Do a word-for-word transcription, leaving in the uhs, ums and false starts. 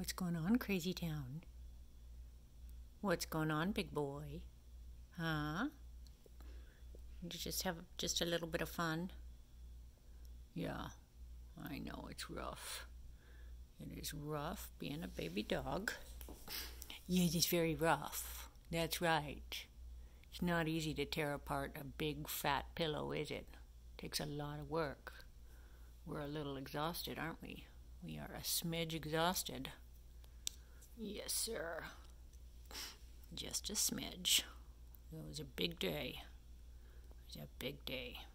What's going on, Crazy Town? What's going on, big boy? Huh? You just have just a little bit of fun? Yeah, I know it's rough. It is rough being a baby dog. Yeah, it is very rough. That's right. It's not easy to tear apart a big fat pillow, is it? Takes a lot of work. We're a little exhausted, aren't we? We are a smidge exhausted. Yes, sir. Just a smidge. It was a big day. It was a big day.